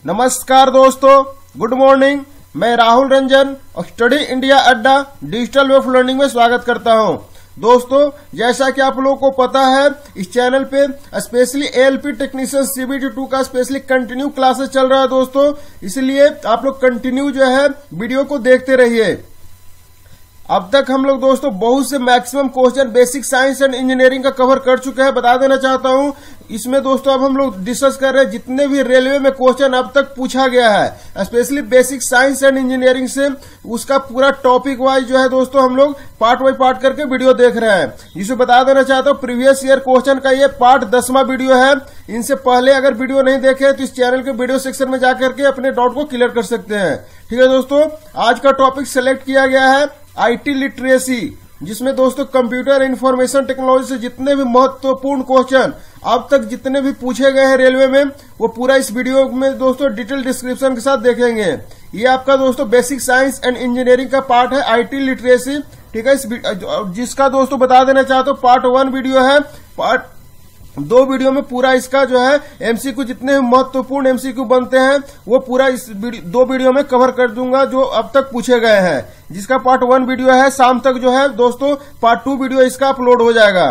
नमस्कार दोस्तों, good morning. मैं राहुल रंजन और study India Adda digital way of learning में स्वागत करता हूं। दोस्तों, जैसा कि आप लोगों को पता है, इस चैनल पे स्पेशली एएलपी टेक्नीशियन सीबीटी 2 का स्पेशली कंटिन्यू क्लासेस चल रहा है दोस्तों, इसलिए आप लोग कंटिन्यू जो है वीडियो को देखते रहिए। अब तक हम लोग दोस्तों बहुत से maximum question basic science and engineering का कवर कर चुके हैं। बता देना चाहता हूं, इसमें दोस्तों अब हम लोग डिस्कस कर रहे हैं जितने भी रेलवे में क्वेश्चन अब तक पूछा गया है specially basic science and engineering से, उसका पूरा टॉपिक वाइज जो है दोस्तों हम लोग पार्ट बाई पार्ट करके वीडियो देख रहे हैं। जिसे बता देना चाहता हूं, प्रीवियस ईयर क्वेश्चन का ये पार्ट 10वां वीडियो है। इनसे पहले अगर वीडियो नहीं देखे तो इस चैनल के वीडियो सेक्शन में जाकर के अपने डाउट को क्लियर कर सकते हैं। ठीक है दोस्तों, आज का टॉपिक सिलेक्ट किया गया है आईटी लिटरेसी, जिसमें दोस्तों कंप्यूटर इंफॉर्मेशन टेक्नोलॉजी से जितने भी महत्वपूर्ण क्वेश्चन अब तक जितने भी पूछे गए हैं रेलवे में, वो पूरा इस वीडियो में दोस्तों डिटेल डिस्क्रिप्शन के साथ देखेंगे। ये आपका दोस्तों बेसिक साइंस एंड इंजीनियरिंग का पार्ट है आईटी लिटरेसी। ठीक है, जिसका दोस्तों बता देना चाहता हूँ पार्ट 1 वीडियो है। पार्ट 2 वीडियो में पूरा इसका जो है एमसीक्यू, जितने महत्वपूर्ण एमसीक्यू बनते हैं वो पूरा इस 2 वीडियो में कवर कर दूंगा जो अब तक पूछे गए हैं। जिसका पार्ट 1 वीडियो है, शाम तक जो है दोस्तों पार्ट 2 वीडियो इसका अपलोड हो जाएगा।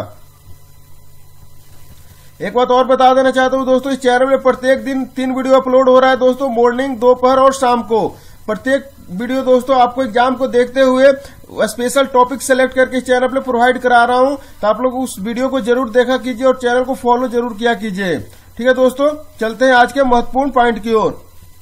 एक बात और बता देना चाहता हूं दोस्तों, इस चैनल में प्रत्येक दिन 3 वीडियो अपलोड हो रहा है दोस्तों, मॉर्निंग, दोपहर और शाम को। प्रत्येक वीडियो दोस्तों आपको एग्जाम को देखते हुए स्पेशल टॉपिक सेलेक्ट करके इस चैनल पे प्रोवाइड करा रहा हूं, तो आप लोग उस वीडियो को जरूर देखा कीजिए और चैनल को फॉलो जरूर किया कीजिए। ठीक है दोस्तों, चलते हैं आज के महत्वपूर्ण पॉइंट की ओर।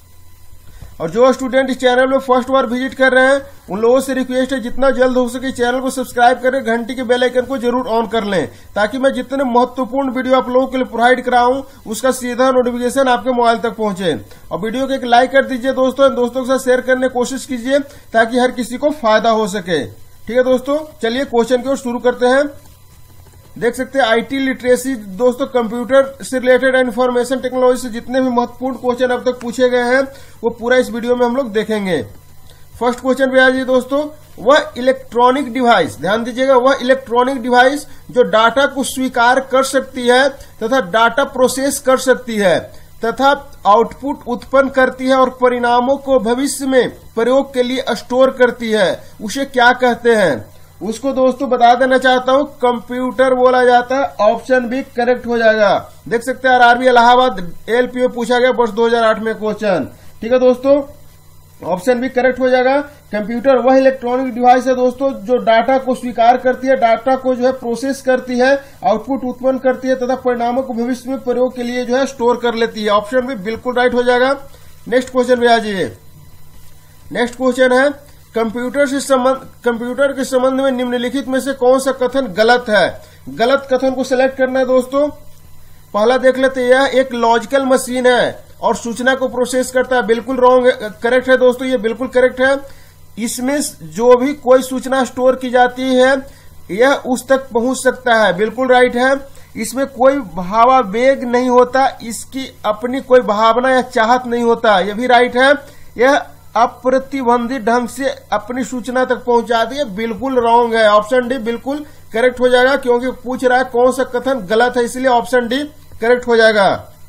और जो स्टूडेंट इस चैनल में फर्स्ट बार विजिट कर रहे हैं, उन लोगों से रिक्वेस्ट है जितना जल्द हो सके चैनल को सब्सक्राइब करें, घंटी के बेल आइकन को जरूर ऑन कर लें, ताकि मैं जितने महत्वपूर्ण वीडियो आप लोगों के लिए प्रोवाइड कराऊं उसका सीधा नोटिफिकेशन आपके मोबाइल तक पहुंचे। और वीडियो को एक लाइक कर दीजिए दोस्तों के साथ शेयर करने की कोशिश कीजिए ताकि हर किसी को फायदा हो सके। ठीक है दोस्तों, चलिए क्वेश्चन की ओर शुरू करते हैं। देख सकते हैं आईटी लिटरेसी दोस्तों, कंप्यूटर से रिलेटेड इंफॉर्मेशन टेक्नोलॉजी से जितने भी महत्वपूर्ण क्वेश्चन अब तक पूछे गए हैं वो पूरा इस वीडियो में हम लोग देखेंगे। फर्स्ट क्वेश्चन पे आ जाइए दोस्तों, वह इलेक्ट्रॉनिक डिवाइस, ध्यान दीजिएगा, वह इलेक्ट्रॉनिक डिवाइस जो डाटा को स्वीकार कर सकती है तथा डाटा प्रोसेस कर सकती है तथा आउटपुट उत्पन्न करती है और परिणामों को भविष्य में प्रयोग के लिए स्टोर करती है, उसे क्या कहते हैं? उसको दोस्तों बता देना चाहता हूं कंप्यूटर बोला जाता है। ऑप्शन भी करेक्ट हो जाएगा। देख सकते हैं आरआरबी इलाहाबाद एएलपी में पूछा गया वर्ष 2008 में क्वेश्चन। ठीक है दोस्तों, ऑप्शन भी करेक्ट हो जाएगा। कंप्यूटर वह इलेक्ट्रॉनिक डिवाइस है दोस्तों जो डाटा को स्वीकार करती है, डाटा को जो है प्रोसेस करती है, आउटपुट उत्पन्न करती है तथा परिणामों को भविष्य में प्रयोग के लिए जो है स्टोर कर लेती है। ऑप्शन भी बिल्कुल राइट हो जाएगा। नेक्स्ट क्वेश्चन पे आ जाइए। नेक्स्ट क्वेश्चन है, कंप्यूटर के संबंध में निम्नलिखित में से कौन सा कथन गलत है? गलत कथन को सिलेक्ट करना है दोस्तों। पहला देख लेते हैं, यह एक लॉजिकल मशीन है और सूचना को प्रोसेस करता है। बिल्कुल रॉन्ग, करेक्ट है दोस्तों, ये बिल्कुल करेक्ट है। इसमें जो भी कोई सूचना स्टोर की जाती है यह उस तक पहुंच सकता है, बिल्कुल राइट है। इसमें कोई भावावेग नहीं होता, इसकी अपनी कोई भावना या चाहत नहीं होता, यह भी राइट है। यह अप्रतिबंधित ढंग से अपनी सूचना तक पहुंचाती है, बिल्कुल रॉन्ग है। ऑप्शन डी बिल्कुल करेक्ट हो जाएगा, क्योंकि पूछ रहा है कौन सा कथन गलत है, इसलिए ऑप्शन डी करेक्ट हो जाएगा।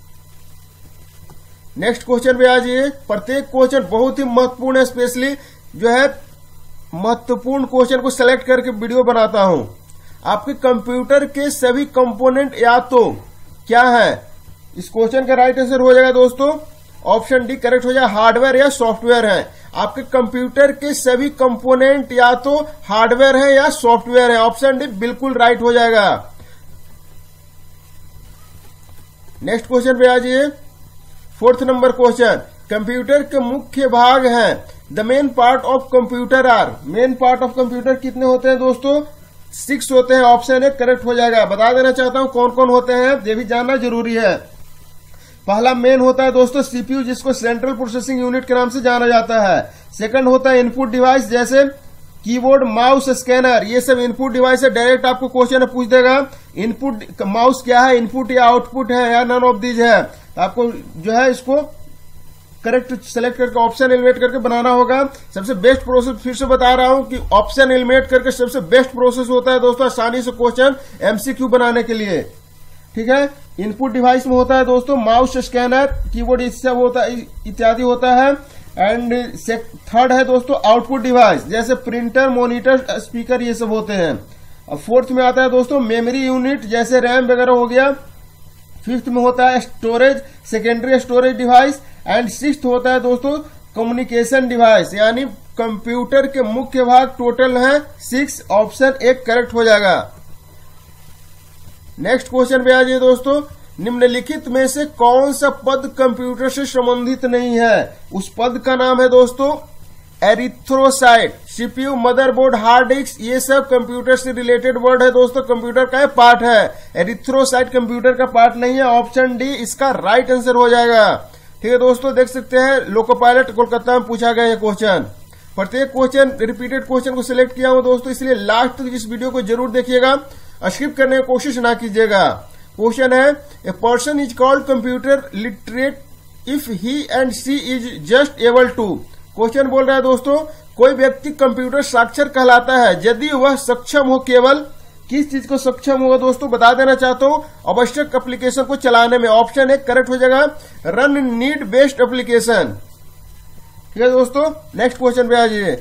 नेक्स्ट क्वेश्चन पे आ जाइए। प्रत्येक क्वेश्चन बहुत ही महत्वपूर्ण है, स्पेशली जो है महत्वपूर्ण क्वेश्चन को सेलेक्ट करके वीडियो बनाता हूं। आपके कंप्यूटर के सभी कंपोनेंट या तो क्या है? इस क्वेश्चन का राइट आंसर हो जाएगा दोस्तों, ऑप्शन डी करेक्ट हो जाएगा, हार्डवेयर या सॉफ्टवेयर है। आपके कंप्यूटर के सभी कंपोनेंट या तो हार्डवेयर है या सॉफ्टवेयर है। ऑप्शन डी बिल्कुल राइट हो जाएगा। नेक्स्ट क्वेश्चन पे आ जाइए। 4th नंबर क्वेश्चन, कंप्यूटर के मुख्य भाग हैं। The main part of computer are, main part of computer कितने होते हैं दोस्तों? 6 होते हैं। ऑप्शन ए करेक्ट हो जाएगा। बता देना चाहता हूं कौन कौन होते हैं, ये भी जानना जरूरी है। पहला मेन होता है दोस्तों सीपीयू, जिसको सेंट्रल प्रोसेसिंग यूनिट के नाम से जाना जाता है। सेकंड होता है इनपुट डिवाइस, जैसे कीबोर्ड, माउस, स्कैनर, ये सब इनपुट डिवाइस है। डायरेक्ट आपको क्वेश्चन पूछ देगा इनपुट माउस क्या है, इनपुट या आउटपुट है या नन ऑफ दीज है। आपको जो है इसको करेक्ट सेलेक्ट करके ऑप्शन एलिमिनेट करके बनाना होगा। सबसे बेस्ट प्रोसेस फिर से बता रहा हूं कि ऑप्शन एलिमिनेट करके सबसे बेस्ट प्रोसेस होता है दोस्तों आसानी से क्वेश्चन एमसीक्यू बनाने के लिए। ठीक है, इनपुट डिवाइस में होता है दोस्तों माउस, स्कैनर, कीबोर्ड, ये सब होता है, इत्यादि होता है। एंड थर्ड है दोस्तों आउटपुट डिवाइस, जैसे प्रिंटर, मॉनिटर, स्पीकर, ये सब होते हैं। अब फोर्थ में आता है दोस्तों मेमोरी यूनिट, जैसे रैम वगैरह हो गया। फिफ्थ में होता है storage, secondary storage device. And sixth होता है दोस्तों कम्युनिकेशन डिवाइस, यानी कंप्यूटर के मुख्य भाग टोटल हैं 6। ऑप्शन 1 करेक्ट हो जाएगा। नेक्स्ट क्वेश्चन पे आ जाइए दोस्तों, निम्नलिखित में से कौन सा पद कंप्यूटर से संबंधित नहीं है? उस पद का नाम है दोस्तों erythrocyte. CPU, motherboard, hard disk, ये सब कंप्यूटर से रिलेटेड वर्ड है दोस्तों, कंप्यूटर का पार्ट है। एरिथ्रोसाइट कंप्यूटर का पार्ट नहीं है। ऑप्शन डी इसका राइट आंसर हो जाएगा। ठीक है दोस्तों, देख सकते हैं लोको पायलट कोलकाता में पूछा गया ये क्वेश्चन। प्रत्येक क्वेश्चन रिपीटेड क्वेश्चन को सिलेक्ट किया हूं दोस्तों, इसलिए लास्ट तक इस वीडियो को जरूर देखिएगा, स्किप करने की कोशिश ना कीजिएगा। क्वेश्चन है, a person is called computer literate if he and she is just able to. Question बोल रहा है दोस्तों, कोई व्यक्ति कंप्यूटर साक्षर कहलाता है यदि वह सक्षम हो। केवल किस चीज को सक्षम होगा दोस्तों, बता देना चाहता हूं, आवश्यक एप्लीकेशन को चलाने में। ऑप्शन 1 करेक्ट हो जाएगा, रन नीड बेस्ड एप्लीकेशन। ठीक है दोस्तों, नेक्स्ट क्वेश्चन पे आ जाइए।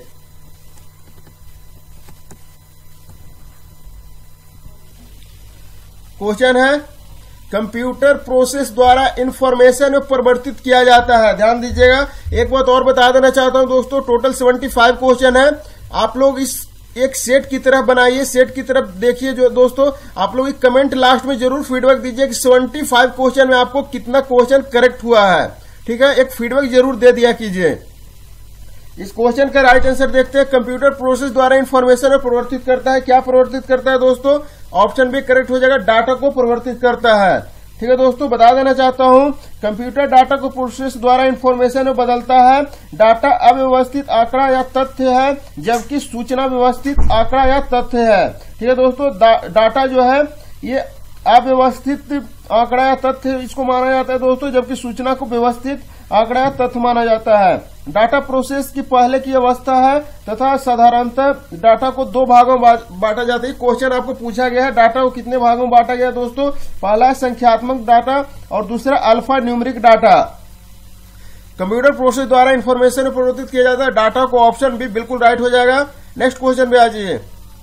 क्वेश्चन है, कंप्यूटर प्रोसेस द्वारा इंफॉर्मेशन में परिवर्तित किया जाता है। ध्यान दीजिएगा, एक बात और बता देना चाहता हूं दोस्तों, टोटल 75 क्वेश्चन है। आप लोग इस एक सेट की तरफ बनाइए, सेट की तरफ देखिए। जो दोस्तों आप लोग एक कमेंट लास्ट में जरूर फीडबैक दीजिए कि 75 क्वेश्चन में आपको कितना क्वेश्चन करेक्ट हुआ है। ठीक है, एक फीडबैक जरूर दे दिया कीजिए। इस क्वेश्चन का राइट आंसर देखते हैं, कंप्यूटर प्रोसेस द्वारा इंफॉर्मेशन में परिवर्तित करता है। क्या परिवर्तित करता है दोस्तों? ऑप्शन भी करेक्ट हो जाएगा, डाटा को परिवर्तित करता है। ठीक है दोस्तों, बता देना चाहता हूं, कंप्यूटर डाटा को प्रोसेस द्वारा इंफॉर्मेशन में बदलता है। डाटा अव्यवस्थित आंकड़ा या तथ्य है, जबकि सूचना व्यवस्थित आंकड़ा या तथ्य है। ठीक है दोस्तों, डाटा जो है ये अव्यवस्थित आंकड़ा या तथ्य इसको माना जाता है दोस्तों, जबकि सूचना को व्यवस्थित आंकड़ा या तथ्य माना जाता है। डाटा प्रोसेस की पहले की अवस्था है तथा साधारणतः डाटा को 2 भागों में बांटा जाता है। क्वेश्चन आपको पूछा गया है, डाटा को कितने भागों में बांटा गया दोस्तों? पहला है संख्यात्मक डाटा और दूसरा alphanumeric data. Computer process द्वारा इंफॉर्मेशन में परिवर्तित किया जाता है डाटा को। ऑप्शन भी बिल्कुल राइट हो जाएगा। नेक्स्ट क्वेश्चन पे आ जाइए,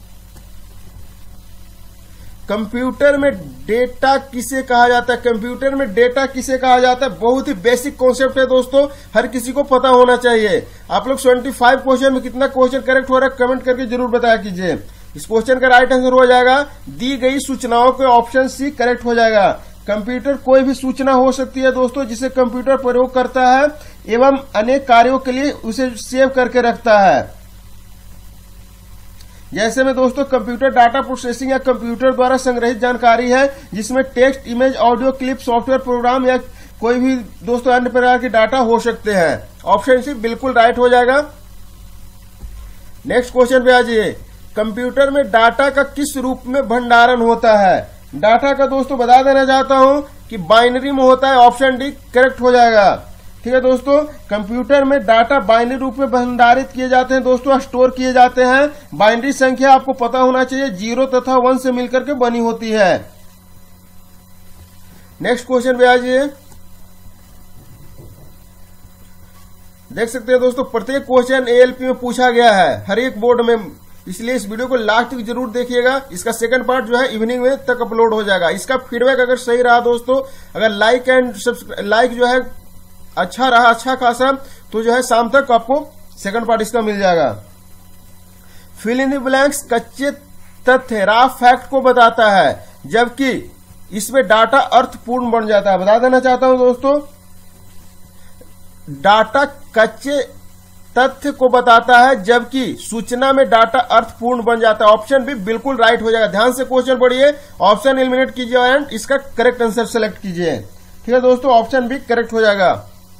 कंप्यूटर में डेटा किसे कहा जाता है? कंप्यूटर में डेटा किसे कहा जाता है? बहुत ही बेसिक कॉन्सेप्ट है दोस्तों, हर किसी को पता होना चाहिए। आप लोग 75 क्वेश्चन में कितना क्वेश्चन करेक्ट हो रहा है कमेंट करके जरूर बताया कीजिए। इस क्वेश्चन का राइट आंसर हो जाएगा, दी गई सूचनाओं के ऑप्शन सी करेक्ट हो जाएगा। कंप्यूटर कोई भी सूचना हो सकती है दोस्तों जिसे कंप्यूटर प्रयोग करता है एवं अनेक कार्यों के लिए उसे सेव करके रखता है। जैसे में दोस्तों कंप्यूटर डाटा प्रोसेसिंग या कंप्यूटर द्वारा संग्रहित जानकारी है, जिसमें text, image, audio clip, software program या कोई भी दोस्तों अन्य प्रकार के डाटा हो सकते हैं। ऑप्शन सी बिल्कुल राइट हो जाएगा। नेक्स्ट क्वेश्चन पे आ जाइए, कंप्यूटर में डाटा का किस रूप में भंडारण होता है? डाटा का दोस्तों बता देना चाहता हूं कि बाइनरी में होता है। ऑप्शन डी करेक्ट हो जाएगा। ठीक है दोस्तों, कंप्यूटर में डाटा बाइनरी रूप में भंडारित किए जाते हैं दोस्तों, स्टोर किए जाते हैं। बाइनरी संख्या आपको पता होना चाहिए 0 तथा 1 से मिलकर के बनी होती है। नेक्स्ट क्वेश्चन पे आ जाइए, देख सकते हैं दोस्तों प्रत्येक क्वेश्चन एएलपी में पूछा गया है हर एक बोर्ड में, इसलिए इस वीडियो को लास्ट तक जरूर देखिएगा। इसका सेकंड पार्ट जो है इवनिंग में तक अपलोड हो जाएगा। इसका फीडबैक अगर सही रहा दोस्तों, अगर लाइक जो है अच्छा रहा, अच्छा खासा, तो जो है शाम तक आपको सेकंड पार्ट इसका मिल जाएगा। फिल इन द ब्लैंक्स कच्चे तथ्य रॉ फैक्ट को बताता है, जबकि इसमें डाटा अर्थपूर्ण बन जाता है। बता देना चाहता हूं दोस्तों, डाटा कच्चे तथ्य को बताता है, जबकि सूचना में डाटा अर्थपूर्ण बन जाता है। ऑप्शन भी बिल्कुल राइट हो जाएगा। ध्यान से क्वेश्चन पढ़िए, ऑप्शन एलिमिनेट कीजिए एंड इसका करेक्ट आंसर सेलेक्ट कीजिए। ठीक है दोस्तों, ऑप्शन भी करेक्ट हो जाएगा।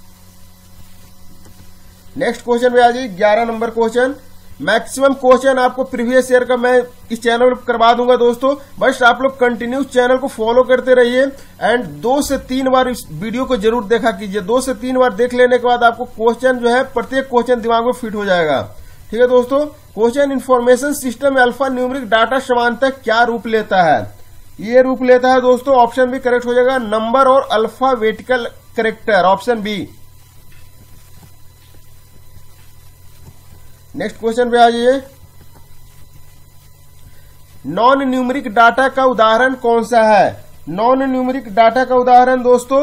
नेक्स्ट क्वेश्चन पे आ जाइए, 11 नंबर क्वेश्चन। मैक्सिमम क्वेश्चन आपको प्रीवियस ईयर का मैं इस चैनल पर करवा दूंगा दोस्तों, बस आप लोग कंटिन्यू चैनल को फॉलो करते रहिए एंड 2 से 3 बार इस वीडियो को जरूर देखा कीजिए। 2 से 3 बार देख लेने के बाद आपको क्वेश्चन जो है प्रत्येक क्वेश्चन दिमाग में फिट हो जाएगा। ठीक है दोस्तों, क्वेश्चन इंफॉर्मेशन सिस्टम में अल्फा न्यूमेरिक डाटा समानतः क्या रूप लेता है? ये रूप लेता है दोस्तों, ऑप्शन बी करेक्ट हो जाएगा, नंबर और alphabetical character, option B. Next question पे आ जाइए। नॉन न्यूमेरिक डाटा का उदाहरण कौन सा है? नॉन न्यूमेरिक डाटा का उदाहरण दोस्तों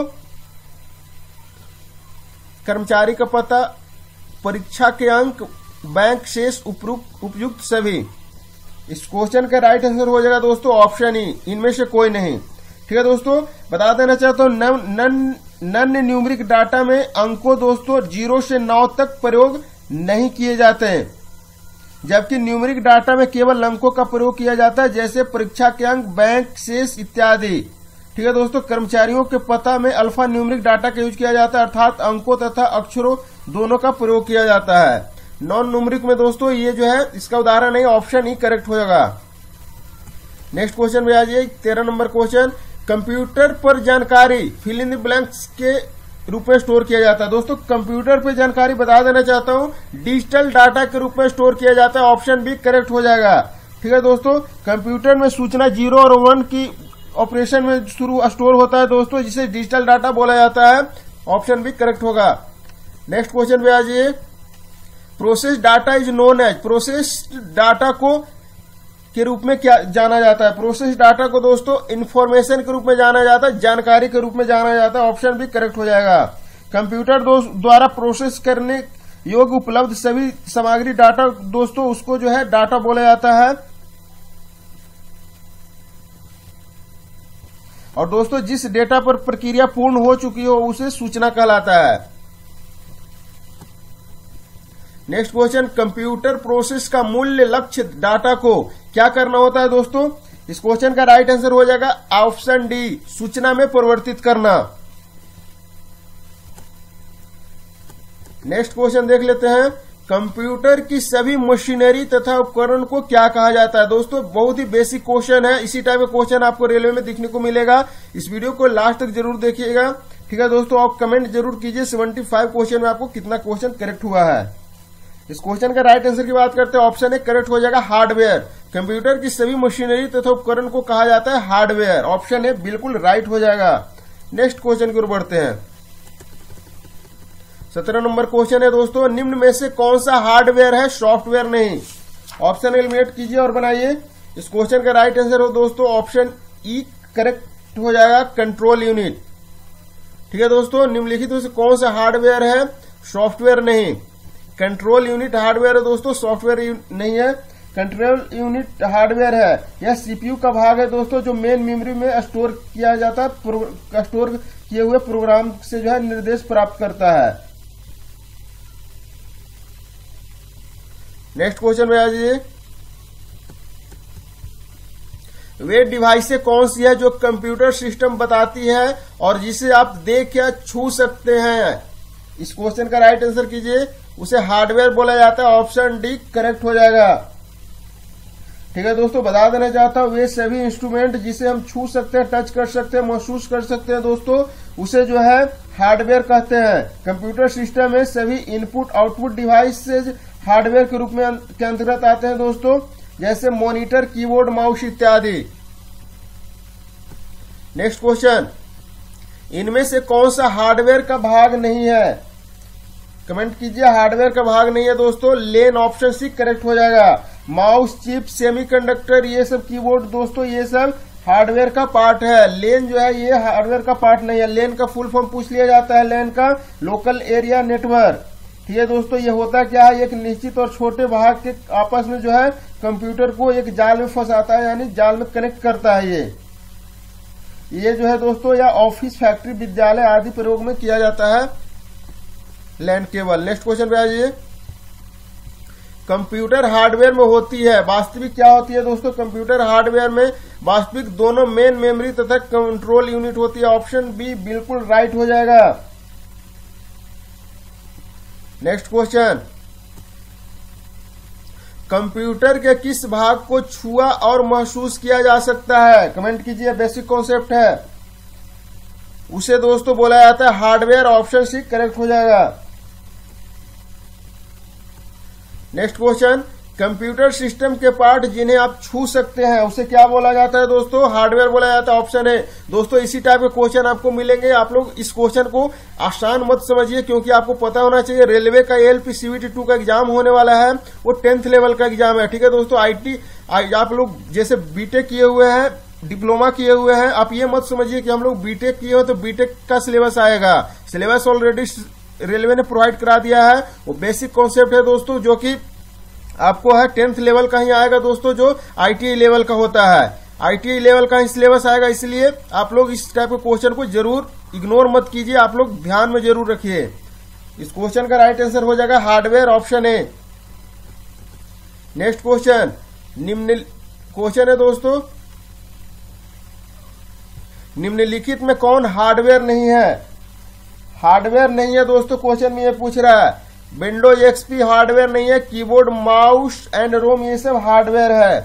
कर्मचारी का पता, परीक्षा के अंक, बैंक शेष, उपयुक्त सभी। इस क्वेश्चन का राइट आंसर हो जाएगा दोस्तों ऑप्शन ई, इनमें से कोई नहीं। ठीक है दोस्तों, बता देना चाहता हूं नन न्यूमेरिक डाटा में अंकों दोस्तों 0 से 9 तक प्रयोग नहीं किए जाते हैं, जबकि न्यूमेरिक डाटा में केवल अंकों का प्रयोग किया जाता है, जैसे परीक्षा के अंक, बैंक शेष इत्यादि। ठीक है दोस्तों, कर्मचारियों के पता में अल्फा न्यूमेरिक डाटा का यूज किया जाता है, अर्थात अंकों तथा अक्षरों दोनों का प्रयोग किया जाता है। नॉन न्यूमेरिक में दोस्तों ये जो है इसका उदाहरण नहीं, ऑप्शन ही करेक्ट हो जाएगा। नेक्स्ट क्वेश्चन में आ जाइए, 13 नंबर क्वेश्चन। कंप्यूटर पर जानकारी फिल इन द ब्लैंक्स के रूप में स्टोर किया जाता है। दोस्तों कंप्यूटर पर जानकारी बता देना चाहता हूं, डिजिटल डाटा के रूप में स्टोर किया जाता है, ऑप्शन बी करेक्ट हो जाएगा। ठीक है दोस्तों, कंप्यूटर में सूचना 0 और 1 की ऑपरेशन में स्टोर होता है दोस्तों, जिसे डिजिटल डाटा बोला जाता है, ऑप्शन बी करेक्ट होगा। नेक्स्ट क्वेश्चन पे आ जाइए। Process data is known as, process data को के रूप में क्या जाना जाता है? प्रोसेस डाटा को दोस्तों इंफॉर्मेशन के रूप में जाना जाता है, जानकारी के रूप में जाना जाता है, ऑप्शन भी करेक्ट हो जाएगा। कंप्यूटर द्वारा प्रोसेस करने योग्य उपलब्ध सभी सामग्री डाटा दोस्तों उसको जो है डाटा बोला जाता है। और दोस्तों जिस डेटा पर प्रक्रिया पूर्ण हो चुकी हो उसे सूचना कहलाता है। नेक्स्ट क्वेश्चन, कंप्यूटर प्रोसेस का मूल्य लक्ष्य डाटा को क्या करना होता है दोस्तों? इस क्वेश्चन का राइट आंसर हो जाएगा ऑप्शन डी, सूचना में परिवर्तित करना। नेक्स्ट क्वेश्चन देख लेते हैं, कंप्यूटर की सभी मशीनरी तथा उपकरण को क्या कहा जाता है? दोस्तों बहुत ही बेसिक क्वेश्चन है, इसी टाइप का क्वेश्चन आपको रेलवे में देखने को मिलेगा। इस वीडियो को लास्ट तक जरूर देखिएगा। ठीक है दोस्तों, आप कमेंट जरूर कीजिए 75 क्वेश्चन में आपको कितना क्वेश्चन करेक्ट हुआ है। इस क्वेश्चन का राइट आंसर की बात करते हैं, ऑप्शन ए करेक्ट हो जाएगा हार्डवेयर। कंप्यूटर की सभी मशीनरी तथा उपकरण को कहा जाता है हार्डवेयर, ऑप्शन ए बिल्कुल राइट हो जाएगा। नेक्स्ट क्वेश्चन की ओर बढ़ते हैं। 17 नंबर क्वेश्चन है दोस्तों, निम्न में से कौन सा हार्डवेयर है, सॉफ्टवेयर नहीं? ऑप्शन एलिमिनेट कीजिए और बनाइए। इस क्वेश्चन का राइट आंसर हो दोस्तों ऑप्शन ई करेक्ट हो जाएगा, कंट्रोल यूनिट। ठीक है दोस्तों, निम्नलिखित में से कौन सा हार्डवेयर है, सॉफ्टवेयर नहीं? कंट्रोल यूनिट हार्डवेयर है दोस्तों, सॉफ्टवेयर नहीं है। कंट्रोल यूनिट हार्डवेयर है, यह सीपीयू का भाग है दोस्तों, जो मेन मेमोरी में स्टोर किया जाता है, स्टोर किए हुए प्रोग्राम से जो है निर्देश प्राप्त करता है। नेक्स्ट क्वेश्चन में आ जाइए, वे डिवाइस कौन सी है जो कंप्यूटर सिस्टम बताती है और जिसे आप देख या छू सकते हैं? इस क्वेश्चन का राइट आंसर कीजिए, उसे हार्डवेयर बोला जाता है, ऑप्शन डी करेक्ट हो जाएगा। ठीक है दोस्तों, बता देना चाहता हूं, वे सभी इंस्ट्रूमेंट जिसे हम छू सकते हैं, टच कर सकते हैं, महसूस कर सकते हैं दोस्तों, उसे जो है हार्डवेयर कहते हैं। कंप्यूटर सिस्टम में सभी इनपुट आउटपुट डिवाइसेज हार्डवेयर के रूप में के अंतर्गत आते हैं दोस्तों, जैसे मॉनिटर, कीबोर्ड, माउस इत्यादि। नेक्स्ट क्वेश्चन, इनमें से कौन सा हार्डवेयर का भाग नहीं है? कमेंट कीजिए, हार्डवेयर का भाग नहीं है दोस्तों, लेन, ऑप्शन सी करेक्ट हो जाएगा। माउस, चिप, सेमीकंडक्टर, ये सब कीबोर्ड दोस्तों ये सब हार्डवेयर का पार्ट है। लेन जो है ये हार्डवेयर का पार्ट नहीं है। लेन का फुल फॉर्म पूछ लिया जाता है, लेन का लोकल एरिया नेटवर्क। ठीक है दोस्तों, ये होता क्या है, एक निश्चित और छोटे भाग के आपस में जो है कंप्यूटर को एक जाल में फंसाता है, यानी जाल में कनेक्ट करता है। ये जो है दोस्तों या ऑफिस, फैक्ट्री, विद्यालय आदि प्रयोग में किया जाता है लैन केबल। नेक्स्ट क्वेश्चन पे आ जाइए, कंप्यूटर हार्डवेयर में होती है, वास्तविक क्या होती है दोस्तों? कंप्यूटर हार्डवेयर में वास्तविक दोनों मेन मेमोरी तथा कंट्रोल यूनिट होती है, ऑप्शन बी बिल्कुल राइट हो जाएगा। नेक्स्ट क्वेश्चन, कंप्यूटर के किस भाग को छुआ और महसूस किया जा सकता है? कमेंट कीजिए, बेसिक कॉन्सेप्ट है, उसे दोस्तों बोला जाता है हार्डवेयर, ऑप्शन सी करेक्ट हो जाएगा। नेक्स्ट क्वेश्चन, कंप्यूटर सिस्टम के पार्ट जिन्हें आप छू सकते हैं उसे क्या बोला जाता है दोस्तों? हार्डवेयर बोला जाता है। ऑप्शन है दोस्तों। इसी टाइप के क्वेश्चन आपको मिलेंगे। आप लोग इस क्वेश्चन को आसान मत समझिए, क्योंकि आपको पता होना चाहिए रेलवे का ALP CVT 2 का एग्जाम होने वाला है, वो 10th लेवल का एग्जाम है। ठीक है दोस्तों। IT आप लोग जैसे बीटेक किए हुए हैं, डिप्लोमा किए हुए हैं, आप ये मत समझिए कि हम लोग बीटेक किए हो तो बीटेक का सिलेबस आएगा। सिलेबस ऑलरेडी रेलवे ने प्रोवाइड करा दिया है। वो बेसिक कॉन्सेप्ट है दोस्तों, जो कि आपको है 10th लेवल का ही आएगा दोस्तों, जो ITI लेवल का होता है। ITI लेवल का ही सिलेबस आएगा, इसलिए आप लोग इस टाइप के क्वेश्चन को जरूर इग्नोर मत कीजिए, आप लोग ध्यान में जरूर रखिए। इस क्वेश्चन का राइट आंसर हो जाएगा hardware, option A. Next question question है दोस्तों, निम्नलिखित में कौन हार्डवेयर नहीं है? हार्डवेयर नहीं है दोस्तों, क्वेश्चन में ये पूछ रहा है। विंडोज XP हार्डवेयर नहीं है, कीबोर्ड, माउस एंड रोम ये सब हार्डवेयर है।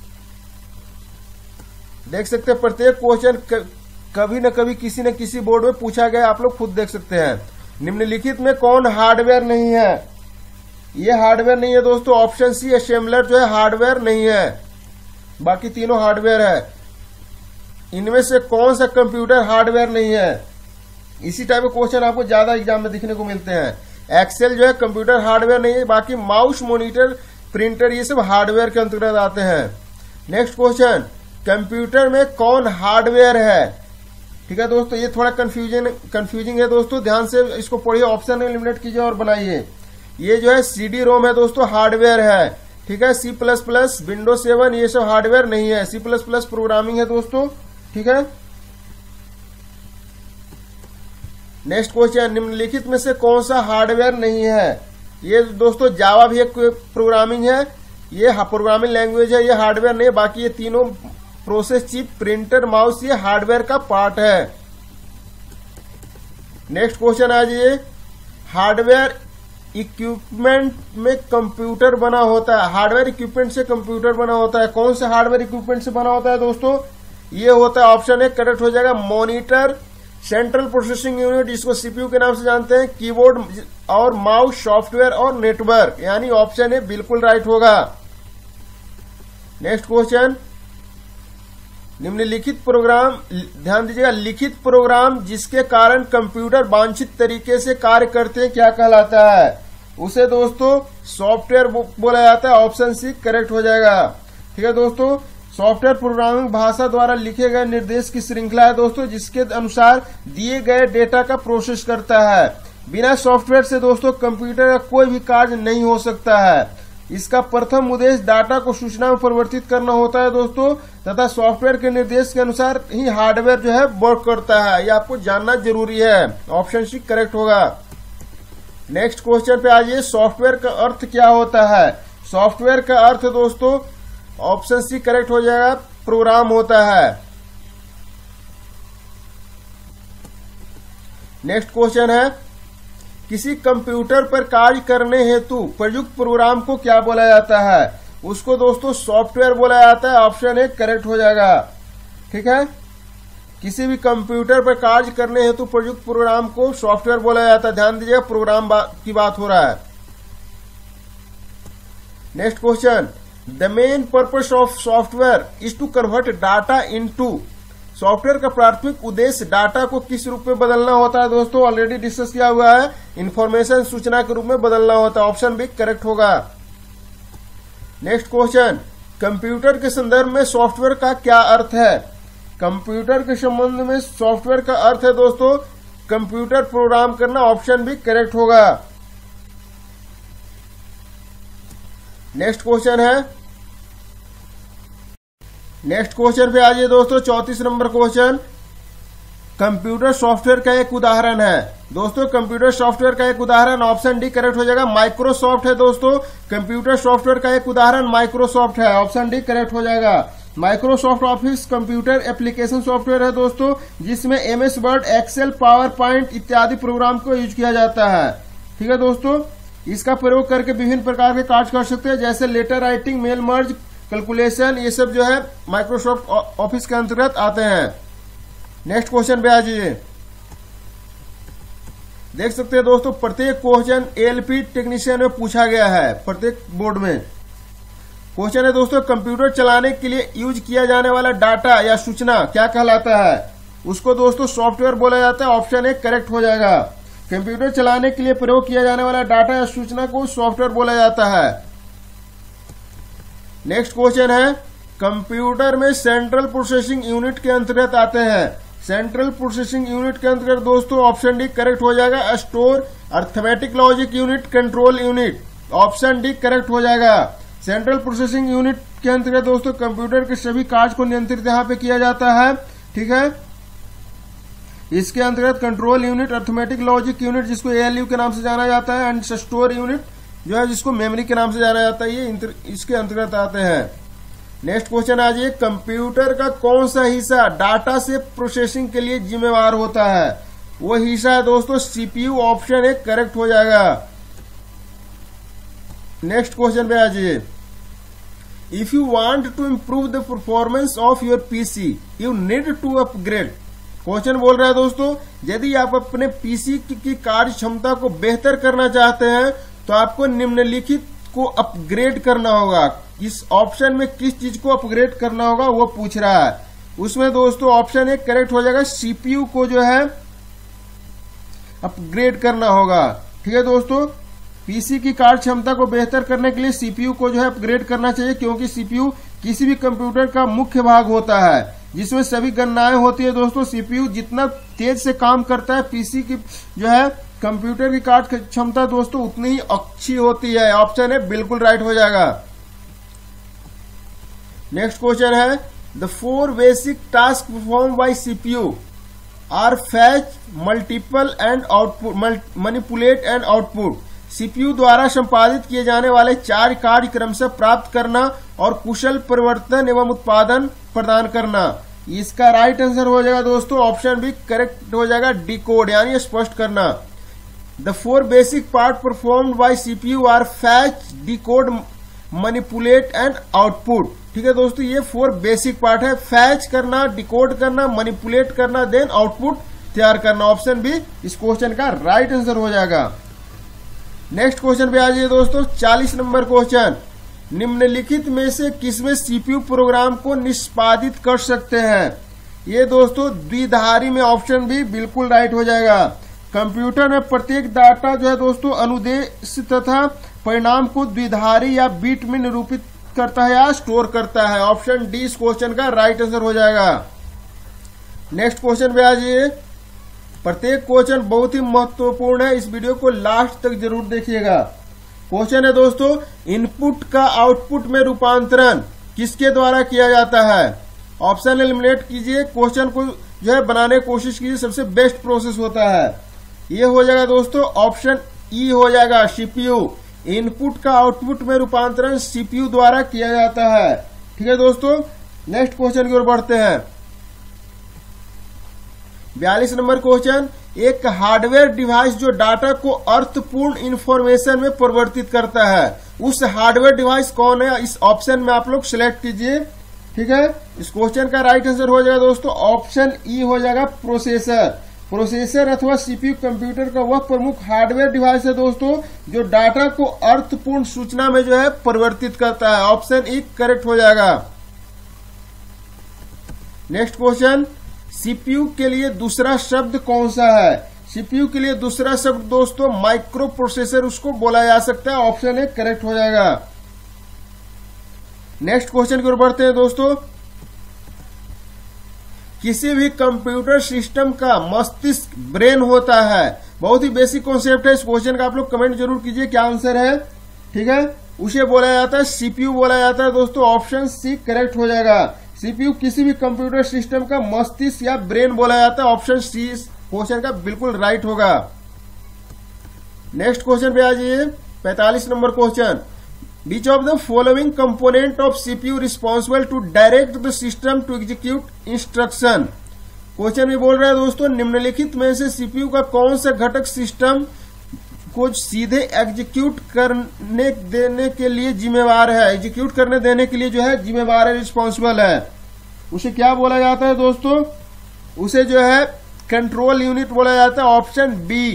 देख सकते हैं प्रत्येक क्वेश्चन कभी न कभी किसी न किसी बोर्ड में पूछा गया, आप लोग खुद देख सकते हैं। निम्नलिखित में कौन हार्डवेयर नहीं है? ये हार्डवेयर नहीं है दोस्तों, ऑप्शन सी असेंबलर जो है हार्डवेयर नहीं है, बाकी तीनों हार्डवेयर है। इनमें से कौन सा कंप्यूटर हार्डवेयर नहीं है? इसी टाइप के क्वेश्चन आपको ज्यादा एग्जाम में देखने को मिलते हैं। एक्सेल जो है कंप्यूटर हार्डवेयर नहीं है, बाकी माउस, मॉनिटर, प्रिंटर ये सब हार्डवेयर के अंतर्गत आते हैं। नेक्स्ट क्वेश्चन, कंप्यूटर में कौन हार्डवेयर है? ठीक है दोस्तों, ये थोड़ा कंफ्यूजिंग है दोस्तों, ध्यान से इसको पढ़िए, ऑप्शन एलिमिनेट कीजिए और बनाइए। ये जो है CD-ROM है दोस्तों, हार्डवेयर है। ठीक है। C++, विंडोज 7 ये सब हार्डवेयर नहीं है। C++ प्रोग्रामिंग है दोस्तों। ठीक है। नेक्स्ट क्वेश्चन, निम्नलिखित में से कौन सा हार्डवेयर नहीं है? ये दोस्तों जावा भी एक प्रोग्रामिंग है, ये प्रोग्रामिंग लैंग्वेज है, ये हार्डवेयर नहीं है। बाकी ये तीनों प्रोसेस चिप, प्रिंटर, माउस ये हार्डवेयर का पार्ट है। नेक्स्ट क्वेश्चन आ जाइए, हार्डवेयर इक्विपमेंट में कंप्यूटर बना होता है। हार्डवेयर इक्विपमेंट से कंप्यूटर बना होता है, कौन से हार्डवेयर इक्विपमेंट से बना होता है दोस्तों? ये होता है, ऑप्शन ए करेक्ट हो जाएगा, मॉनिटर, सेंट्रल प्रोसेसिंग यूनिट जिसको CPU के नाम से जानते हैं, कीबोर्ड और माउस, सॉफ्टवेयर और नेटवर्क, यानी ऑप्शन ए बिल्कुल राइट होगा। नेक्स्ट क्वेश्चन, निम्नलिखित प्रोग्राम, ध्यान दीजिएगा, लिखित प्रोग्राम जिसके कारण कंप्यूटर वांछित तरीके से कार्य करते हैं क्या कहलाता है? उसे दोस्तों सॉफ्टवेयर बोला जाता है, ऑप्शन सी करेक्ट हो जाएगा। ठीक है दोस्तों, सॉफ्टवेयर प्रोग्रामिंग भाषा द्वारा लिखे गए निर्देश की श्रृंखला है दोस्तों, जिसके अनुसार दिए गए डेटा का प्रोसेस करता है। बिना सॉफ्टवेयर से दोस्तों कंप्यूटर का कोई भी कार्य नहीं हो सकता है। इसका प्रथम उद्देश्य डाटा को सूचना में परिवर्तित करना होता है दोस्तों, तथा सॉफ्टवेयर के निर्देश के अनुसार ही हार्डवेयर जो है वर्क करता है। ये आपको जानना जरूरी है, ऑप्शन सी करेक्ट होगा। नेक्स्ट क्वेश्चन पे आइए, सॉफ्टवेयर का अर्थ क्या होता है? सॉफ्टवेयर का अर्थ दोस्तों ऑप्शन सी करेक्ट हो जाएगा, प्रोग्राम होता है। नेक्स्ट क्वेश्चन है, किसी कंप्यूटर पर कार्य करने हेतु प्रयुक्त प्रोग्राम को क्या बोला जाता है? उसको दोस्तों सॉफ्टवेयर बोला जाता है, ऑप्शन ए करेक्ट हो जाएगा। ठीक है। किसी भी कंप्यूटर पर कार्य करने हेतु प्रयुक्त प्रोग्राम को सॉफ्टवेयर बोला जाता है। ध्यान दीजिएगा, प्रोग्राम की बात हो रहा है। Next question, the main purpose of software is to convert data into. Software का प्राथमिक उद्देश्य डाटा को किस रूप में बदलना होता है दोस्तों? ऑलरेडी डिस्कस किया हुआ है, इंफॉर्मेशन, सूचना के रूप में बदलना होता है, ऑप्शन बी करेक्ट होगा। नेक्स्ट क्वेश्चन, कंप्यूटर के संदर्भ में सॉफ्टवेयर का क्या अर्थ है? कंप्यूटर के संबंध में सॉफ्टवेयर का अर्थ है दोस्तों कंप्यूटर प्रोग्राम करना, ऑप्शन बी करेक्ट होगा। नेक्स्ट क्वेश्चन है, नेक्स्ट क्वेश्चन पे आ जाइए दोस्तों, 34 नंबर क्वेश्चन, कंप्यूटर सॉफ्टवेयर का एक उदाहरण है। दोस्तों कंप्यूटर सॉफ्टवेयर का एक उदाहरण, ऑप्शन डी करेक्ट हो जाएगा, माइक्रोसॉफ्ट है दोस्तों। कंप्यूटर सॉफ्टवेयर का एक उदाहरण माइक्रोसॉफ्ट है, ऑप्शन डी करेक्ट हो जाएगा। Microsoft office computer application software है दोस्तों, जिसमें MS word, excel, PowerPoint इत्यादि प्रोग्राम को यूज किया जाता है। ठीक है दोस्तों, इसका प्रयोग करके विभिन्न प्रकार के कार्य कर सकते हैं, जैसे letter writing, mail merge, calculation, ये सब जो है माइक्रोसॉफ्ट ऑफिस के अंतर्गत आते हैं। नेक्स्ट क्वेश्चन पे आ जाइए, देख सकते हैं दोस्तों प्रत्येक क्वेश्चन ALP टेक्नीशियन में पूछा गया है, प्रत्येक बोर्ड में। क्वेश्चन है दोस्तों, कंप्यूटर चलाने के लिए यूज किया जाने वाला डाटा या सूचना क्या कहलाता है? उसको दोस्तों सॉफ्टवेयर बोला जाता है। ऑप्शन ए करेक्ट हो जाएगा। कंप्यूटर चलाने के लिए प्रयोग किया जाने वाला डाटा या सूचना को सॉफ्टवेयर बोला जाता है। नेक्स्ट क्वेश्चन है, कंप्यूटर में सेंट्रल प्रोसेसिंग यूनिट के अंतर्गत आते हैं। सेंट्रल प्रोसेसिंग यूनिट के अंतर्गत दोस्तों ऑप्शन डी करेक्ट हो जाएगा। Store, arithmetic logic unit, control unit. Option D correct हो जाएगा। सेंट्रल प्रोसेसिंग यूनिट के अंतर्गत दोस्तों कंप्यूटर के सभी कार्य को नियंत्रित यहाँ पे किया जाता है। ठीक है, इसके अंतर्गत control unit, arithmetic logic unit जिसको एएलयू के नाम से जाना जाता है, एंड स्टोर यूनिट जो है जिसको मेमोरी के नाम से जाना जाता है, ये इसके अंतर्गत आते हैं। नेक्स्ट क्वेश्चन आ जाइए, कंप्यूटर का कौन सा हिस्सा डाटा से प्रोसेसिंग के लिए जिम्मेवार होता है? वो हिस्सा है दोस्तों सीपीयू। ऑप्शन ए करेक्ट हो जाएगा। नेक्स्ट क्वेश्चन पे आ जाइए, if you want to improve the performance of your PC you need to upgrade. Question बोल रहा है दोस्तों, यदि आप अपने पीसी की कार्य क्षमता को बेहतर करना चाहते हैं तो आपको निम्नलिखित को अपग्रेड करना होगा। इस ऑप्शन में किस चीज को अपग्रेड करना होगा वो पूछ रहा है। उसमें दोस्तों ऑप्शन ए करेक्ट हो जाएगा, सीपीयू को जो है अपग्रेड करना होगा। ठीक है दोस्तों, पीसी की कार्य क्षमता को बेहतर करने के लिए सीपीयू को जो है अपग्रेड करना चाहिए, क्योंकि सीपीयू किसी भी कंप्यूटर का मुख्य भाग होता है जिसमें सभी गणनाएं होती है। दोस्तों सीपीयू जितना तेज से काम करता है, पीसी की जो है कंप्यूटर की कार्य क्षमता दोस्तों उतनी ही अच्छी होती है। ऑप्शन है बिल्कुल राइट हो जाएगा। नेक्स्ट क्वेश्चन है, the 4 basic task perform by CPU are fetch, multiple and output, manipulate and output. CPU द्वारा संपादित किए जाने वाले 4 कार्य क्रमशः प्राप्त करना और कुशल परिवर्तन एवं उत्पादन प्रदान करना। इसका राइट आंसर हो जाएगा दोस्तों ऑप्शन बी करेक्ट हो जाएगा, डिकोड यानी स्पष्ट करना। The 4 basic part performed by CPU are fetch, decode, manipulate and output. ठीक है दोस्तों, ये 4 बेसिक पार्ट है, फैच करना, डिकोड करना, मैनिपुलेट करना, देन आउटपुट तैयार करना। ऑप्शन बी इस क्वेश्चन का राइट आंसर हो जाएगा। नेक्स्ट क्वेश्चन पे आ जाइए दोस्तों, 40 नंबर क्वेश्चन, निम्नलिखित में से किसमें सीपीयू प्रोग्राम को निष्पादित कर सकते हैं? ये दोस्तों द्विधारी में ऑप्शन बी बिल्कुल राइट हो जाएगा। कंप्यूटर में प्रत्येक डाटा जो है दोस्तों अनुदेश तथा परिणाम को द्विधारी या बीट में निरूपित करता है या स्टोर करता है। ऑप्शन डी इस क्वेश्चन का राइट आंसर हो जाएगा। नेक्स्ट क्वेश्चन पे आ जाइए, प्रत्येक क्वेश्चन बहुत ही महत्वपूर्ण है, इस वीडियो को लास्ट तक जरूर देखिएगा। क्वेश्चन है दोस्तों, इनपुट का आउटपुट में रूपांतरण किसके द्वारा किया जाता है? ऑप्शन एलिमिनेट कीजिए, क्वेश्चन को जो है बनाने की कोशिश कीजिए, सबसे बेस्ट प्रोसेस होता है। ये हो जाएगा दोस्तों ऑप्शन ई हो जाएगा, सीपीयू। इनपुट का आउटपुट में रूपांतरण सीपीयू द्वारा किया जाता है। ठीक है दोस्तों, नेक्स्ट क्वेश्चन की ओर बढ़ते हैं। 42 नंबर क्वेश्चन, एक हार्डवेयर डिवाइस जो डाटा को अर्थपूर्ण इंफॉर्मेशन में परिवर्तित करता है, उस हार्डवेयर डिवाइस कौन है? इस ऑप्शन में आप लोग सिलेक्ट कीजिए। ठीक है, इस क्वेश्चन का राइट आंसर हो जाएगा दोस्तों ऑप्शन ई हो जाएगा, प्रोसेसर। प्रोसेसर अथवा सीपीयू कंप्यूटर का वह प्रमुख हार्डवेयर डिवाइस है दोस्तों जो डाटा को अर्थपूर्ण सूचना में जो है परिवर्तित करता है। ऑप्शन ई करेक्ट हो जाएगा। नेक्स्ट क्वेश्चन, सीपीयू के लिए दूसरा शब्द कौन सा है? सीपीयू के लिए दूसरा शब्द दोस्तों माइक्रो प्रोसेसर उसको बोला जा सकता है। ऑप्शन ए करेक्ट हो जाएगा। नेक्स्ट क्वेश्चन की ओर बढ़ते हैं दोस्तों, किसी भी कंप्यूटर सिस्टम का मस्तिष्क ब्रेन होता है। बहुत ही बेसिक कॉन्सेप्ट है, इस क्वेश्चन का आप लोग कमेंट जरूर कीजिए क्या आंसर है। ठीक है, उसे बोला जाता है सीपीयू बोला जाता है दोस्तों। ऑप्शन सी करेक्ट हो जाएगा। सीपीयू किसी भी कंप्यूटर सिस्टम का मस्तिष्क या ब्रेन बोला जाता है। ऑप्शन सी इस क्वेश्चन का बिल्कुल राइट होगा। नेक्स्ट क्वेश्चन पे आ जाइए, 45 number question, Which of the following component of CPU responsible to direct the system to execute instruction? Question में बोल रहा है दोस्तों, निम्नलिखित में से सीपीयू का कौन सा घटक सिस्टम को सीधे एग्जीक्यूट करने देने के लिए जिम्मेवार है? एग्जीक्यूट करने देने के लिए जो है जिम्मेवार है, रिस्पॉन्सिबल है। उसे क्या बोला जाता है दोस्तों? उसे जो है कंट्रोल यूनिट बोला जाता है। Option B.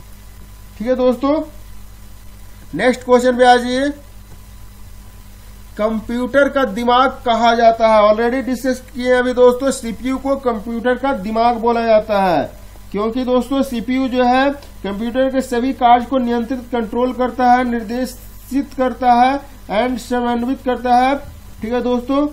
ठीक है दोस्तों, नेक्स्ट क्वेश्चन पे आ जाइए, कंप्यूटर का दिमाग कहा जाता है? ऑलरेडी डिस्कस किए अभी दोस्तों, सीपीयू को कंप्यूटर का दिमाग बोला जाता है, क्योंकि दोस्तों सीपीयू जो है कंप्यूटर के सभी कार्य को नियंत्रित कंट्रोल करता है, निर्देशित करता है एंड समन्वित करता है। ठीक है दोस्तों,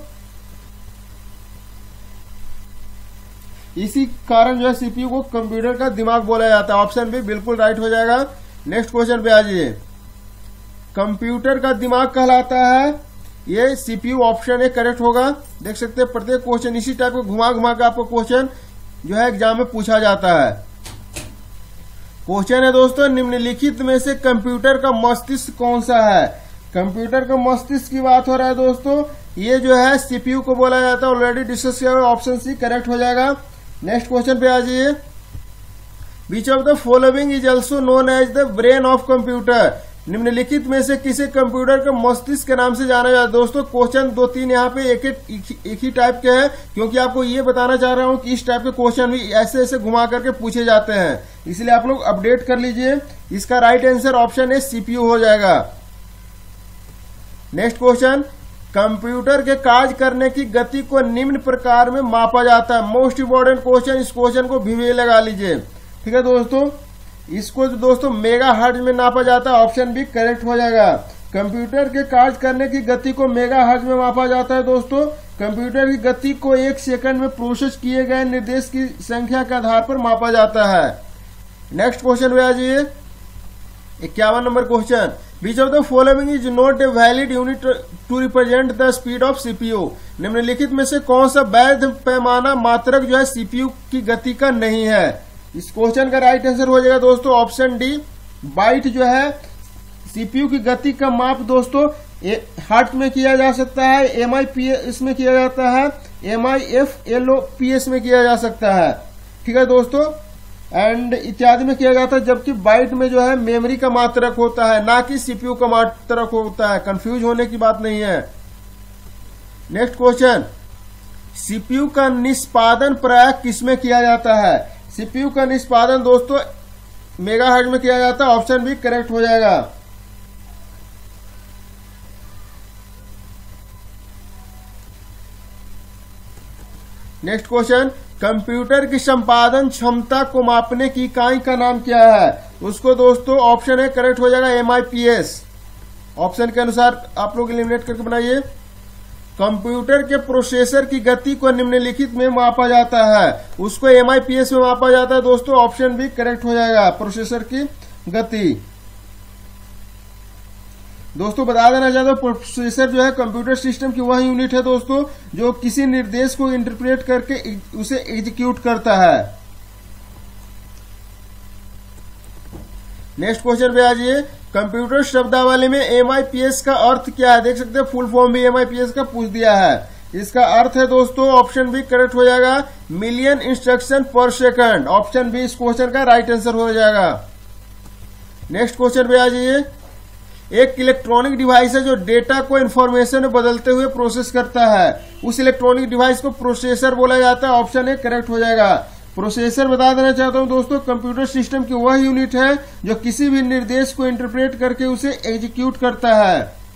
इसी कारण जो है सीपीयू को कंप्यूटर का दिमाग बोला जाता है। ऑप्शन बी बिल्कुल राइट हो जाएगा। नेक्स्ट क्वेश्चन पे आ जाइए। कंप्यूटर का दिमाग कहलाता है, ये सीपीयू ऑप्शन ए करेक्ट होगा। देख सकते हैं प्रत्येक क्वेश्चन इसी टाइप को घुमा घुमा के आपको क्वेश्चन जो है एग्जाम में पूछा जाता है। क्वेश्चन है दोस्तों, निम्नलिखित में से कंप्यूटर का मस्तिष्क कौन सा है? कंप्यूटर का मस्तिष्क की बात हो रहा है दोस्तों, ये जो है सीपीयू को बोला जाता है। ऑलरेडी डिस्कस किया हुआ, ऑप्शन सी करेक्ट हो जाएगा। नेक्स्ट क्वेश्चन पे आ जाइए। Which of the following is also known as the brain of computer? निम्नलिखित में से किसे कंप्यूटर के मस्तिष्क के नाम से जाना जाता है? दोस्तों क्वेश्चन 2-3 यहाँ पे एक ही टाइप के हैं, क्योंकि आपको ये बताना चाह रहा हूँ कि इस टाइप के क्वेश्चन भी ऐसे ऐसे घुमा करके पूछे जाते हैं, इसलिए आप लोग अपडेट कर लीजिए। इसका right answer option A CPU हो जाएगा। नेक्स्ट क्वेश्चन, कंप्यूटर के कार्य करने की गति को निम्न प्रकार में मापा जाता है। मोस्ट इंपोर्टेंट क्वेश्चन, इस क्वेश्चन को भी लगा लीजिए। ठीक है दोस्तों, इसको दोस्तों मेगा हर्ट्ज में नापा जाता है। ऑप्शन बी करेक्ट हो जाएगा। कंप्यूटर के कार्य करने की गति को मेगा हर्ट्ज में मापा जाता है। दोस्तों कंप्यूटर की गति को 1 सेकंड में प्रोसेस किए गए निर्देश की संख्या के आधार पर मापा जाता है। नेक्स्ट क्वेश्चन पे आ जाइए। 51 number question, which of the following is not a valid unit to represent the speed of CPU? निम्नलिखित में से कौन सा वैध पैमाना मात्रक जो है सीपीयू की गति का नहीं है? इस क्वेश्चन का राइट आंसर हो जाएगा दोस्तों ऑप्शन डी, बाइट जो है सीपीयू की गति का माप दोस्तों हर्ट्ज में किया जा सकता है, एमआईपीएस में किया जाता है, एमआईएफएलओपीएस में किया जा सकता है। ठीक है दोस्तों, एंड इत्यादि में किया जाता है, जबकि बाइट में जो है मेमोरी का मात्रक होता है, ना कि सीपीयू का मात्रक होता है। कंफ्यूज होने की बात नहीं है। नेक्स्ट क्वेश्चन, सीपीयू का निष्पादन प्राय किसमें किया जाता है? सीपीयू का निष्पादन दोस्तों मेगाहर्ट्ज में किया जाता है। ऑप्शन बी करेक्ट हो जाएगा। नेक्स्ट क्वेश्चन, कंप्यूटर की संपादन क्षमता को मापने की इकाई का नाम क्या है? उसको दोस्तों ऑप्शन ए करेक्ट हो जाएगा, एमआईपीएस। ऑप्शन के अनुसार आप लोग एलिमिनेट करके बनाइए। कंप्यूटर के प्रोसेसर की गति को निम्नलिखित में मापा जाता है, उसको एमआईपीएस में मापा जाता है। दोस्तों ऑप्शन बी करेक्ट हो जाएगा, प्रोसेसर की गति। दोस्तों बता देना चाहता हूं, प्रोसेसर जो है कंप्यूटर सिस्टम की वह यूनिट है दोस्तों जो किसी निर्देश को इंटरप्रेट करके उसे एग्जीक्यूट करता है। नेक्स्ट क्वेश्चन पे आ जाइए। कंप्यूटर शब्दावली में एमआईपीएस का अर्थ क्या है? देख सकते हैं फुल फॉर्म भी एमआईपीएस का पूछ दिया है। इसका अर्थ है दोस्तों ऑप्शन बी करेक्ट हो जाएगा, million instruction per second. Option B इस क्वेश्चन का राइट आंसर हो जाएगा। नेक्स्ट क्वेश्चन पे आ जाइए। एक इलेक्ट्रॉनिक डिवाइस है जो डेटा को इंफॉर्मेशन में बदलते हुए प्रोसेस करता है, उस इलेक्ट्रॉनिक डिवाइस को प्रोसेसर बोला जाता है। ऑप्शन ए करेक्ट हो जाएगा। प्रोसेसर बता देना चाहता हूं दोस्तों, कंप्यूटर सिस्टम की वह यूनिट है जो किसी भी निर्देश को इंटरप्रेट करके उसे एग्जीक्यूट करता है।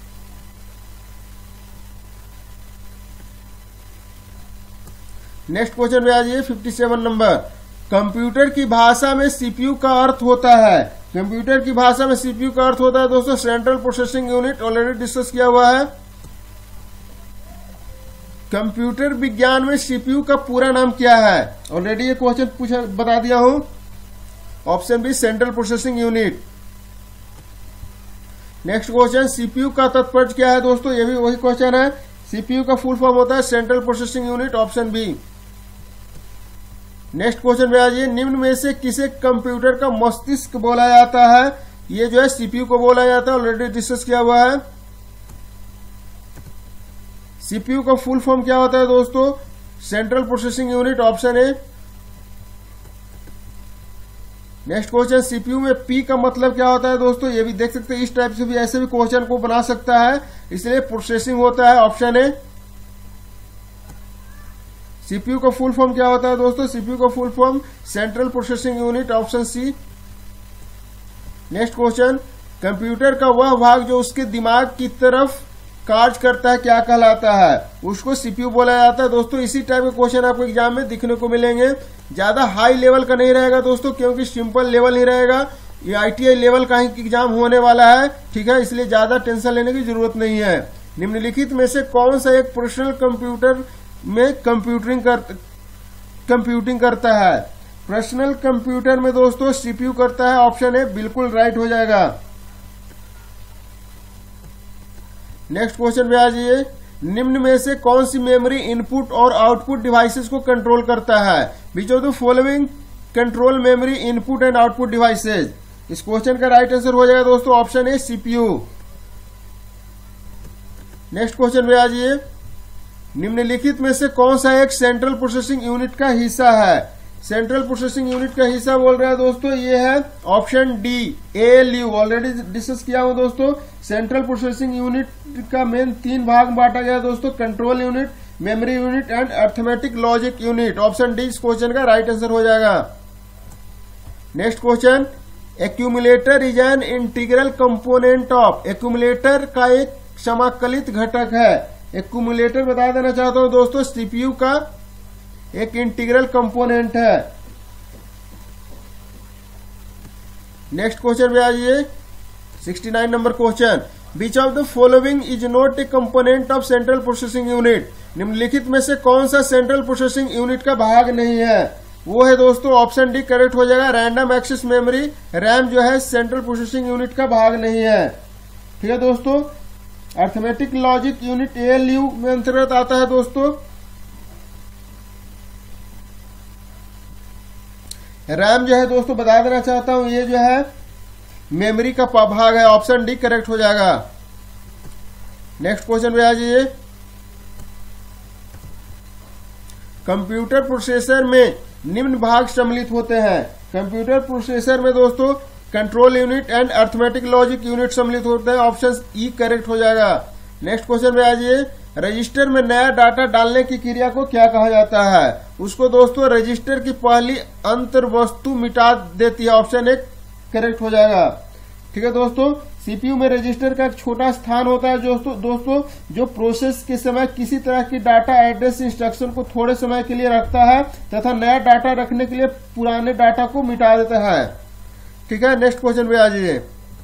नेक्स्ट क्वेश्चन पे आ जाइए। 57 नंबर, कंप्यूटर की भाषा में सीपीयू का अर्थ होता है। कंप्यूटर की भाषा में सीपीयू का अर्थ होता है दोस्तों central processing unit. Already discuss किया हुआ है। कंप्यूटर विज्ञान में सीपीयू का पूरा नाम क्या है? ऑलरेडी ये क्वेश्चन बता दिया हूं। Option B central processing unit. Next question, CPU का तात्पर्य क्या है दोस्तों? ये भी वही क्वेश्चन है। सीपीयू का फुल फॉर्म होता है central processing unit. Option B. Next question पे आ जाइए। निम्न में से किसे कंप्यूटर का मस्तिष्क बोला जाता है? ये जो है सीपीयू को बोला जाता है। ऑलरेडी डिस्कस किया हुआ है। सीपीयू का फुल फॉर्म क्या होता है दोस्तों? Central processing unit. Option A. Next question, CPU में पी का मतलब क्या होता है दोस्तों? ये भी देख सकते हैं, इस टाइप से भी ऐसे भी क्वेश्चन को बना सकता है, इसलिए प्रोसेसिंग होता है। Option A. सीपीयू का फुल फॉर्म क्या होता है दोस्तों? सीपीयू का full form central processing unit. Option C. Next question, computer का वह भाग जो उसके दिमाग की तरफ कार्य करता है क्या कहलाता है, उसको सीपीयू बोला जाता है। दोस्तों इसी टाइप के क्वेश्चन आपको एग्जाम में दिखने को मिलेंगे। ज्यादा हाई लेवल का नहीं रहेगा दोस्तों, क्योंकि सिंपल लेवल ही रहेगा। ये ITI लेवल का ही एग्जाम होने वाला है, ठीक है, इसलिए ज्यादा टेंशन लेने की जरूरत नहीं है। निम्नलिखित में से कौन सा एक पर्सनल कंप्यूटर में कंप्यूटिंग करता है? पर्सनल कंप्यूटर में दोस्तों सीपीयू करता है, ऑप्शन ए बिल्कुल राइट हो जाएगा। नेक्स्ट क्वेश्चन पे आ जाइए। निम्न में से कौन सी मेमोरी इनपुट और आउटपुट डिवाइसेस को कंट्रोल करता है? Which of the following control memory input and output devices? इस क्वेश्चन का राइट आंसर हो जाएगा दोस्तों option A CPU. Next question पे आ जाइए। निम्नलिखित में से कौन सा एक सेंट्रल प्रोसेसिंग यूनिट का हिस्सा है? सेंट्रल प्रोसेसिंग यूनिट का हिस्सा बोल रहा है दोस्तों, ये है option D ALU। Already discuss किया हूं दोस्तों। सेंट्रल प्रोसेसिंग यूनिट का मेन 3 भाग में बांटा गया दोस्तों, control unit, memory unit and arithmetic logic unit. Option D इस क्वेश्चन का राइट आंसर हो जाएगा। Next question, accumulator is an integral component of. Accumulator का एक समाकलित घटक है। एक्यूमुलेटर बता देना चाहता हूं दोस्तों, सीपीयू का एक इंटीग्रल कंपोनेंट है। नेक्स्ट क्वेश्चन पे आ जाइए, 69 number question. Which of the following is not a component of central processing unit? निम्नलिखित में से कौन सा सेंट्रल प्रोसेसिंग यूनिट का भाग नहीं है? वो है दोस्तों ऑप्शन डी करेक्ट हो जाएगा, रैंडम एक्सेस मेमोरी। रैम जो है सेंट्रल प्रोसेसिंग यूनिट का भाग नहीं है, ठीक है दोस्तों। अर्थमेटिक लॉजिक यूनिट ALU में अंतर्गत आता है दोस्तों। रैम जो है दोस्तों बता देना चाहता हूं, ये जो है मेमोरी का भाग है। ऑप्शन डी करेक्ट हो जाएगा। नेक्स्ट क्वेश्चन पे आ जाइए। कंप्यूटर प्रोसेसर में निम्न भाग सम्मिलित होते हैं। कंप्यूटर प्रोसेसर में दोस्तों control unit and arithmetic logic unit सम्मिलित होते हैं। ऑप्शन ई करेक्ट हो जाएगा। नेक्स्ट क्वेश्चन पे आ जाइए। रजिस्टर में नया डाटा डालने की क्रिया को क्या कहा जाता है? उसको दोस्तों रजिस्टर की पहली अंतर वस्तु मिटा देती है। ऑप्शन ए करेक्ट हो जाएगा, ठीक है दोस्तों। सीपीयू में रजिस्टर का एक छोटा स्थान होता है दोस्तों जो प्रोसेस के समय किसी तरह की डाटा एड्रेस इंस्ट्रक्शन को थोड़े समय के लिए रखता है तथा नया डाटा रखने के लिए पुराने डाटा को मिटा देता है, ठीक है। नेक्स्ट क्वेश्चन पे आ जाइए।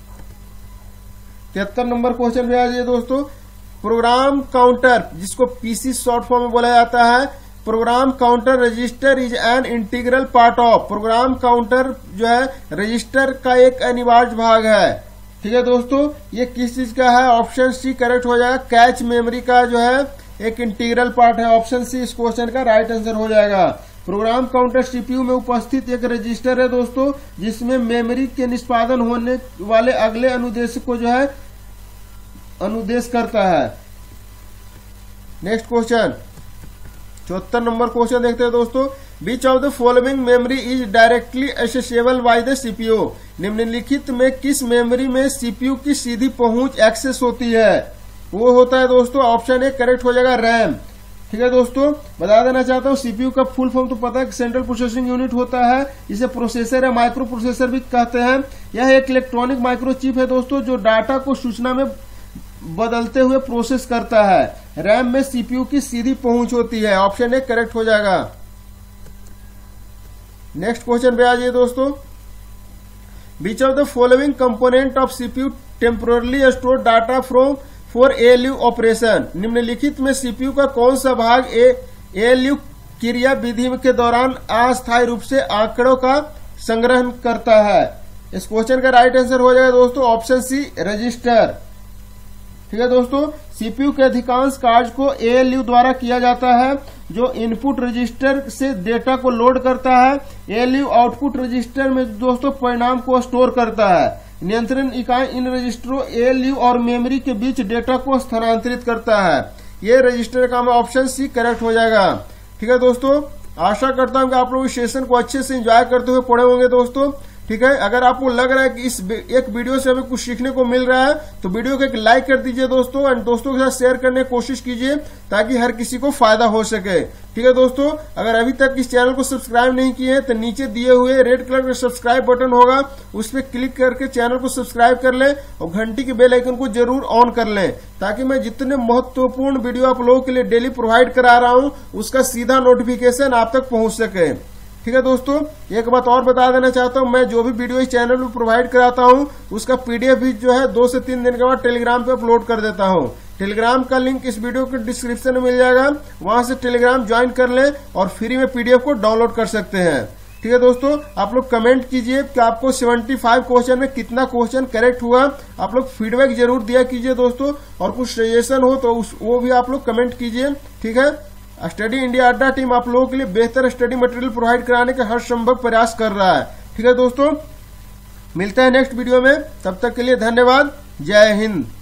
73 नंबर क्वेश्चन पे आ जाइए दोस्तों। प्रोग्राम काउंटर, जिसको पीसी शॉर्ट फॉर्म में बोला जाता है, program counter register is an integral part of. Program counter जो है रजिस्टर का एक अनिवार्य भाग है, ठीक है दोस्तों। ये किस चीज का है? ऑप्शन सी करेक्ट हो जाएगा, कैच मेमोरी का जो है एक इंटीग्रल पार्ट है। ऑप्शन सी इस क्वेश्चन का राइट आंसर हो जाएगा। प्रोग्राम काउंटर सीपीयू में उपस्थित एक रजिस्टर है दोस्तों, जिसमें मेमोरी के निष्पादन होने वाले अगले अनुदेश को जो है अनुदेश करता है। नेक्स्ट क्वेश्चन 74 नंबर क्वेश्चन देखते हैं दोस्तों। Which of the following memory is directly accessible by the CPU? निम्नलिखित में किस मेमोरी में सीपीयू की सीधी पहुंच एक्सेस होती है? वो होता है दोस्तों ऑप्शन ए करेक्ट हो जाएगा, रैम, ठीक है दोस्तों। बता देना चाहता हूँ सीपीयू का फुल फॉर्म तो पता है, सेंट्रल प्रोसेसिंग यूनिट होता है। इसे प्रोसेसर या माइक्रो प्रोसेसर भी कहते हैं। यह एक इलेक्ट्रॉनिक माइक्रोचिप है दोस्तों, जो डाटा को सूचना में बदलते हुए प्रोसेस करता है। रैम में सीपीयू की सीधी पहुंच होती है। ऑप्शन ए करेक्ट हो जाएगा। नेक्स्ट क्वेश्चन पे आ जाइए दोस्तों। Which of the following component of CPU temporarily store data from for ALU operation? निम्नलिखित में सीपीयू का कौन सा भाग ALU क्रिया विधि के दौरान अस्थायी रूप से आंकड़ों का संग्रहण करता है? इस क्वेश्चन का राइट आंसर हो जाएगा दोस्तों ऑप्शन सी रजिस्टर, ठीक है दोस्तों। सीपीयू के अधिकांश कार्य को ALU द्वारा किया जाता है, जो इनपुट रजिस्टर से डेटा को लोड करता है। ALU आउटपुट रजिस्टर में दोस्तों परिणाम को स्टोर करता है। नियंत्रण इकाई इन रजिस्टरों ALU और मेमोरी के बीच डेटा को स्थानांतरित करता है। ये रजिस्टर का ऑप्शन सी करेक्ट हो जाएगा, ठीक है दोस्तों। आशा करता हूं कि आप लोग इस सेशन को अच्छे से एंजॉय करते हुए पढ़े होंगे दोस्तों, ठीक है। अगर आपको लग रहा है कि इस एक वीडियो से हमें कुछ सीखने को मिल रहा है तो वीडियो को एक लाइक कर दीजिए दोस्तों, एंड दोस्तों के साथ शेयर करने की कोशिश कीजिए ताकि हर किसी को फायदा हो सके। ठीक है दोस्तों, अगर अभी तक इस चैनल को सब्सक्राइब नहीं किए हैं तो नीचे दिए हुए रेड कलर का सब्सक्राइब बटन होगा, उस पर क्लिक करके चैनल को सब्सक्राइब कर लें और घंटी के बेल आइकन को जरूर ऑन कर लें ताकि मैं जितने महत्वपूर्ण वीडियो आप लोगों के लिए डेली प्रोवाइड करा रहा हूं उसका सीधा नोटिफिकेशन आप तक पहुंच सके। ठीक है दोस्तों, एक बात और बता देना चाहता हूं, मैं जो भी वीडियो इस चैनल में प्रोवाइड कराता हूं उसका पीडीएफ भी जो है 2 से 3 दिन के बाद टेलीग्राम पे अपलोड कर देता हूं। टेलीग्राम का लिंक इस वीडियो के डिस्क्रिप्शन में मिल जाएगा, वहां से टेलीग्राम ज्वाइन कर लें और फ्री में पीडीएफ को डाउनलोड कर सकते हैं। ठीक है दोस्तों, आप लोग कमेंट कीजिए कि आपको 75 क्वेश्चन में कितना क्वेश्चन करेक्ट हुआ। आप लोग फीडबैक जरूर दिया कीजिए दोस्तों, और कुछ सजेशन हो तो वो भी आप लोग कमेंट कीजिए। ठीक है, स्टडी इंडिया अड्डा टीम आप लोगों के लिए बेहतर स्टडी मटेरियल प्रोवाइड कराने का हर संभव प्रयास कर रहा है। ठीक है दोस्तों, मिलते हैं नेक्स्ट वीडियो में, तब तक के लिए धन्यवाद। जय हिंद।